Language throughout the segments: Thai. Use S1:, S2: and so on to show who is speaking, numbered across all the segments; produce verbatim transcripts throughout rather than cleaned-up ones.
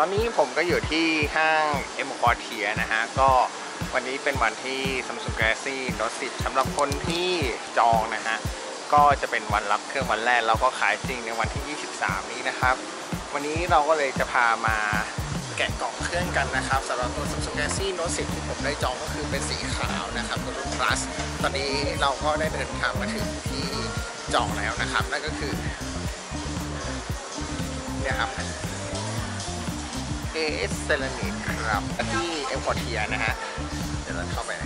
S1: อนนี้ผมก็อยู่ที่ห้างเอ็มควอเทียนะฮะก็วันนี้เป็นวันที่ Samsung Galaxy Note สิบสำหรับคนที่จองนะฮะก็จะเป็นวันรับเครื่องวันแรกแล้วก็ขายจริงในวันที่ยี่สิบสามนี้นะครับวันนี้เราก็เลยจะพามาแกะกล่องเครื่องกันนะครับสำหรับตัว Samsung Galaxy Note สิบที่ผมได้จองก็คือเป็นสีขาวนะครับตัวรุ่น Plus ตอนนี้เราก็ได้เดินทางมาถึงที่จองแล้วนะครับนั่นก็คือเนี่ยครับ เอ เอส Ceramic ครับที่เอ็มควอเทียนะฮะเดี๋ยวเราเข้าไป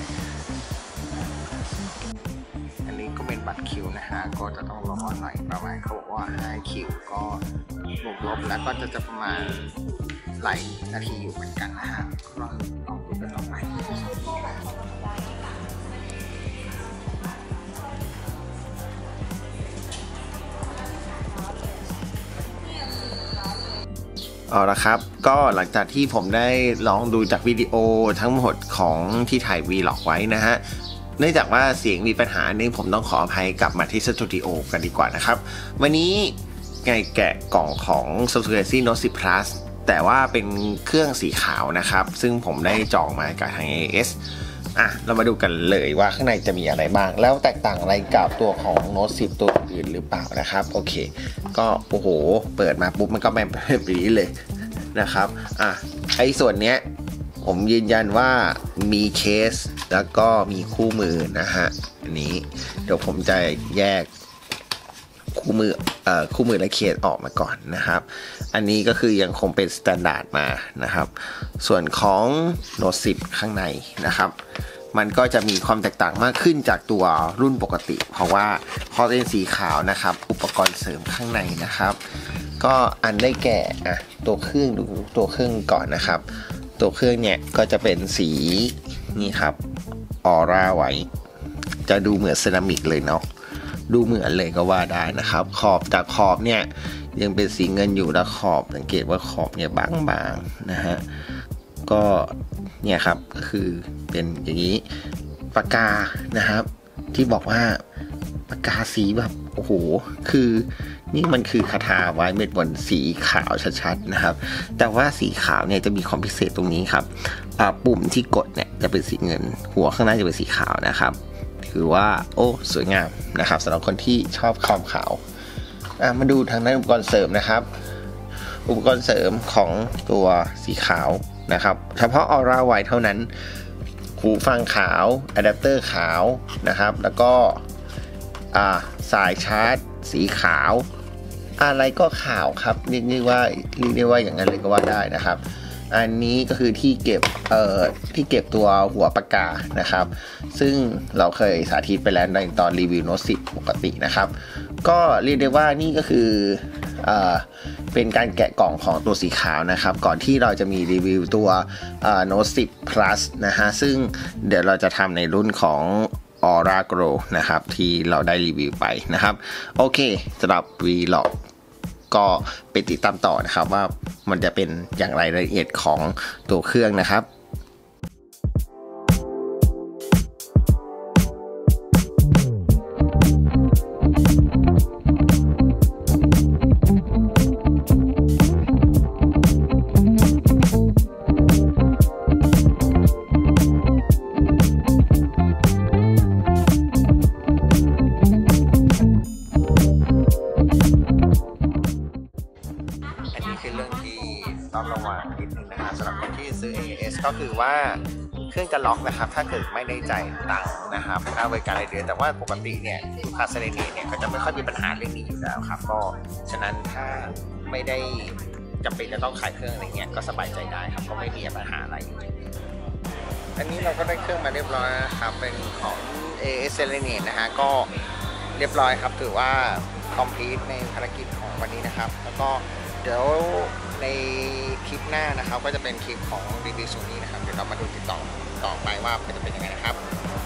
S1: อันนี้ก็เป็นบัตรคิวนะฮะก็จะต้องรอหน่อยประมาณเขาบอกว่าห้าคิวก็บวกลบแล้วก็จะจะประมาณหลายนาทีอยู่เหมือนกันนะฮะลองลองดูกันต่อไปเอาละครับก็หลังจากที่ผมได้ลองดูจากวิดีโอทั้งหมดของที่ถ่ายวีล็อกไว้นะฮะเนื่องจากว่าเสียงมีปัญหานึงผมต้องขออภัยกลับมาที่สตูดิโอกันดีกว่านะครับวันนี้ไงแกะกล่องของ Samsung Galaxy Note สิบ Plus แต่ว่าเป็นเครื่องสีขาวนะครับซึ่งผมได้จองมากับทาง เอ เอส อ่ะเรามาดูกันเลยว่าข้างในจะมีอะไรบ้างแล้วแตกต่างอะไรกับตัวของ Note สิบตัวอื่นหรือเปล่านะครับโอเคก็โอ้โหเปิดมาปุ๊บมันก็แบบนี้เลยนะครับอ่ะไอ้ส่วนเนี้ยผมยืนยันว่ามีเคสแล้วก็มีคู่มือนะฮะอันนี้เดี๋ยวผมจะแยกคู่มือเอ่อคู่มือและเคสออกมาก่อนนะครับอันนี้ก็คือยังคงเป็นสแตนดาร์ดมานะครับส่วนของ Note สิบข้างในนะครับมันก็จะมีความแตกต่างมากขึ้นจากตัวรุ่นปกติเพราะว่าพอเป็นสีขาวนะครับอุปกรณ์เสริมข้างในนะครับก็อันได้แก่อ่ะตัวเครื่องดูตัวเครื่องก่อนนะครับตัวเครื่องเนี่ยก็จะเป็นสีนี่ครับออร่าไว้จะดูเหมือนเซรามิกเลยเนาะดูเหมือนเลยก็ว่าได้นะครับขอบจากขอบเนี่ยยังเป็นสีเงินอยู่แล้วขอบสังเกตว่าขอบเนี่ยบางๆนะฮะก็เนี่ยครับก็คือเป็นอย่างนี้ปากกานะครับที่บอกว่าปากกาสีแบบโอ้โหคือนี่มันคือคาถาไว้เม็ดบนสีขาวชัดๆนะครับแต่ว่าสีขาวเนี่ยจะมีความพิเศษตรงนี้ครับปุ่มที่กดเนี่ยจะเป็นสีเงินหัวข้างหน้าจะเป็นสีขาวนะครับถือว่าโอ้สวยงามนะครับสำหรับคนที่ชอบความขาวมาดูทางด้านอุปกรณ์เสริมนะครับอุปกรณ์เสริมของตัวสีขาวนะครับเฉพาะ Aura White เท่านั้นหูฟังขาวอะแดปเตอร์ขาวนะครับแล้วก็สายชาร์จสีขาวอะไรก็ขาวครับเรียกได้ว่าเรียกได้ว่าอย่างนั้นเลยก็ว่าได้นะครับอันนี้ก็คือที่เก็บเอ่อที่เก็บตัวหัวปากกานะครับซึ่งเราเคยสาธิตไปแล้วในตอนรีวิว Note สิบปกตินะครับก็เรียกได้ว่านี่ก็คือเอ่อเป็นการแกะกล่องของตัวสีขาวนะครับก่อนที่เราจะมีรีวิวตัวเอ่อ Note สิบ Plus นะฮะซึ่งเดี๋ยวเราจะทำในรุ่นของAura Glow นะครับที่เราได้รีวิวไปนะครับโอเคสำหรับ Vlog ก็ไปติดตามต่อนะครับว่ามันจะเป็นอย่างไรรายละเอียดของตัวเครื่องนะครับต้องระวังนิดนึงนะครับสำหรับคนที่ซื้อ เอ เอส ก็คือว่าเครื่องจะล็อกนะครับถ้าเกิดไม่ได้จ่ายตังค์นะครับค่าบริการรายเดือนแต่ว่าปกติเนี่ยลูกค้าเซเลนีเนี่ยก็จะไม่ค่อยมีปัญหาเรื่องนี้อยู่แล้วครับก็ฉะนั้นถ้าไม่ได้จำเป็นจะต้องขายเครื่องอะไรเงี้ยก็สบายใจได้ครับก็ไม่มีปัญหาอะไรอันนี้เราก็ได้เครื่องมาเรียบร้อยนะครับเป็นของ เอ เอส Serenade นะฮะก็เรียบร้อยครับถือว่า complete ในภารกิจของวันนี้นะครับแล้วก็เดี๋ยวในคลิปหน้านะครับก็จะเป็นคลิปของรีวิวโซนี่นะครับเดี๋ยวเรามาดูติดต่อต่อไปว่าจะเป็นยังไงนะครับ